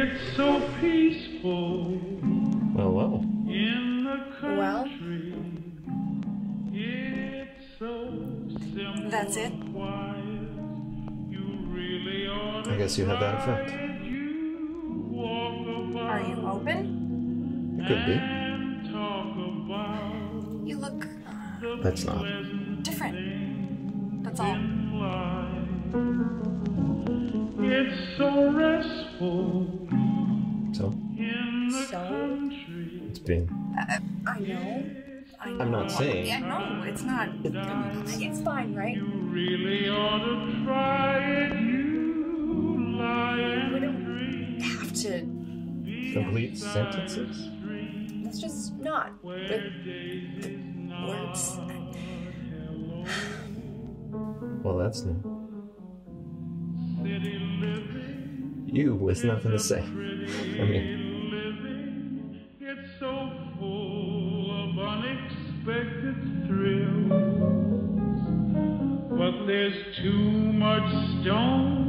It's so peaceful. Well. In the country. It's so simple. That's it? I guess you have that effect. Are you open? It could be. You look That's not. different. That's all. It's so restful. So? It's been. I know. I'm not saying. Yeah, no, it's not. It's fine, right? You really ought to try it. You lie We don't have to. Complete sentences? Let's just not. The words. Well, that's new. You with nothing to say. I mean. It's so full of unexpected thrills, but there's too much stone